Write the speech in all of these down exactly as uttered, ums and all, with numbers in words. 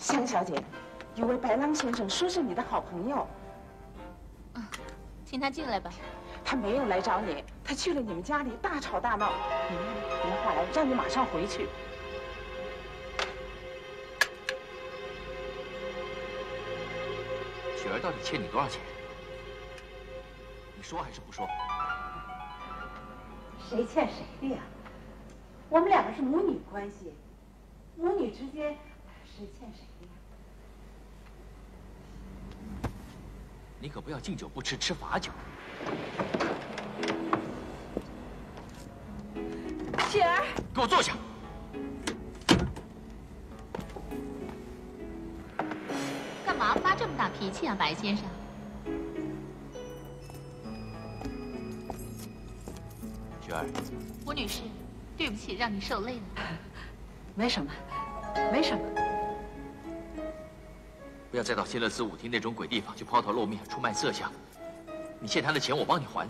香小姐，有位白狼先生说是你的好朋友。 啊，请他进来吧。 他没有来找你，他去了你们家里大吵大闹。你妈妈打电话来，让你马上回去。 雪儿到底欠你多少钱？你说还是不说？ 谁欠谁的呀？我们两个是母女关系，母女之间谁欠谁的呀？ 你可不要敬酒不吃吃罚酒。 雪儿， 给我坐下。 干嘛发这么大脾气啊，白先生？ 雪儿， 胡女士，对不起，让你受累了。 没什么，没什么。 不要再到仙乐寺舞厅那种鬼地方去抛头露面、出卖色相。你欠他的钱，我帮你还。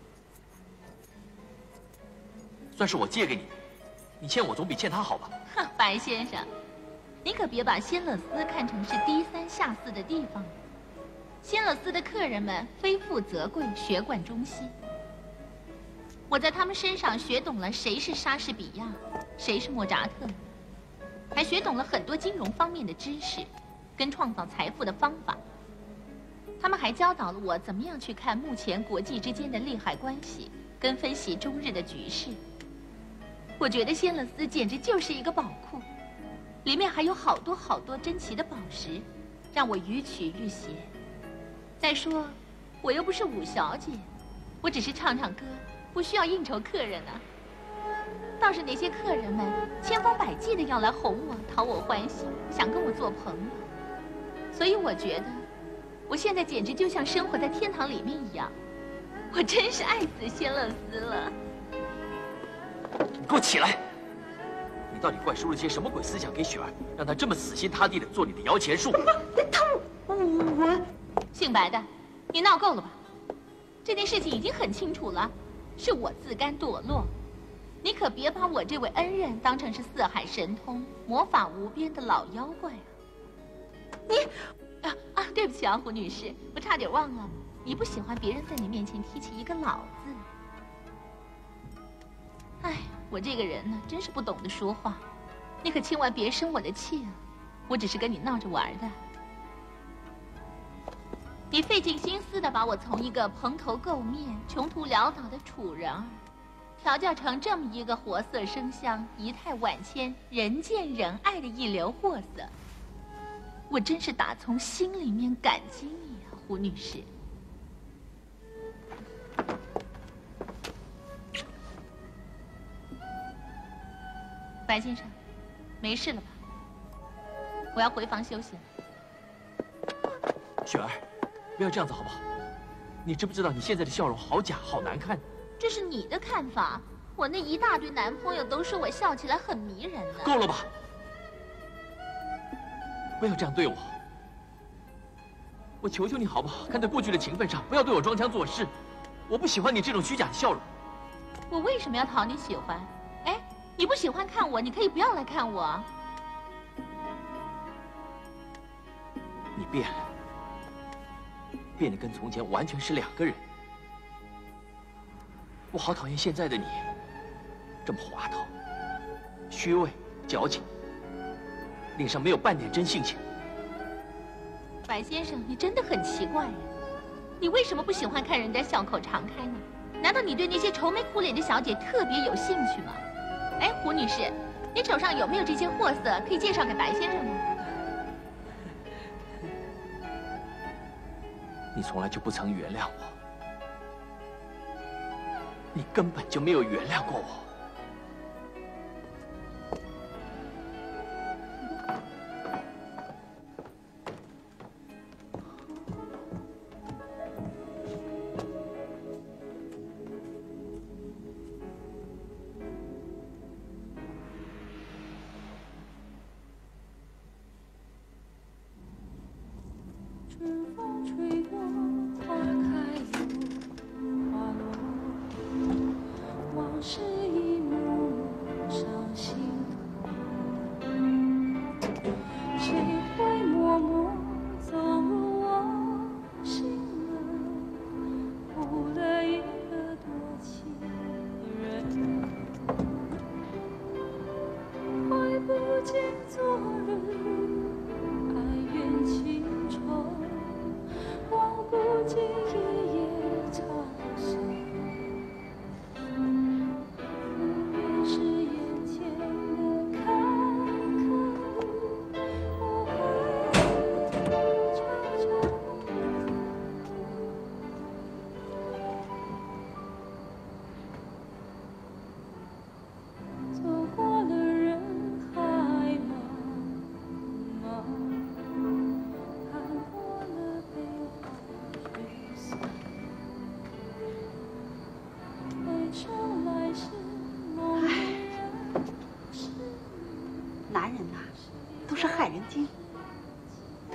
算是我借给你的，你欠我总比欠他好吧？ 哼，白先生，你可别把仙乐寺看成是低三下四的地方。仙乐寺的客人们非富则贵，学贯中西。我在他们身上学懂了谁是莎士比亚，谁是莫扎特，还学懂了很多金融方面的知识，跟创造财富的方法。他们还教导了我怎么样去看目前国际之间的利害关系，跟分析中日的局势。我觉得仙乐寺简直就是一个宝库，里面还有好多好多珍奇的宝石，让我予取予携。再说，我又不是五小姐，我只是唱唱歌，不需要应酬客人啊。倒是那些客人们千方百计的要来哄我，讨我欢喜，想跟我做朋友。所以我觉得，我现在简直就像生活在天堂里面一样。我真是爱死仙乐寺了。 你给我起来！你到底灌输了些什么鬼思想给雪儿，让她这么死心塌地的做你的摇钱树？ 他我姓白的，你闹够了吧？这件事情已经很清楚了，是我自甘堕落。你可别把我这位恩人当成是四海神通、魔法无边的老妖怪啊！你啊啊，对不起啊，胡女士，我差点忘了，你不喜欢别人在你面前提起一个“老”字。哎，我这个人呢，真是不懂得说话，你可千万别生我的气啊！我只是跟你闹着玩的。你费尽心思的把我从一个蓬头垢面、穷途潦倒的楚人儿，调教成这么一个活色生香、仪态万千、人见人爱的一流货色，我真是打从心里面感激你啊，胡女士。白先生，没事了吧？我要回房休息了。 雪儿，不要这样子好不好？你知不知道你现在的笑容好假，好难看？ 这是你的看法，我那一大堆男朋友都说我笑起来很迷人呢。 够了吧？不要这样对我，我求求你好不好？看在过去的情分上，不要对我装腔作势。我不喜欢你这种虚假的笑容。 我为什么要讨你喜欢？哎，你不喜欢看我，你可以不要来看我。 你变了，变得跟从前完全是两个人。我好讨厌现在的你，这么滑头、虚伪、矫情，脸上没有半点真性情。 白先生，你真的很奇怪呀！你为什么不喜欢看人家笑口常开呢？难道你对那些愁眉苦脸的小姐特别有兴趣吗？哎，胡女士，你手上有没有这些货色可以介绍给白先生吗？ 你从来就不曾原谅我，你根本就没有原谅过我。 吹过，花开落，花落，往事已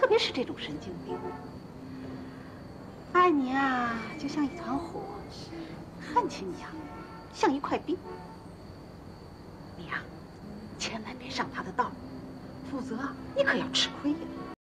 特别是这种神经病。爱你啊，就像一团火；恨起你呀、啊，像一块冰。你呀、啊，千万别上他的道，否则你可要吃亏呀。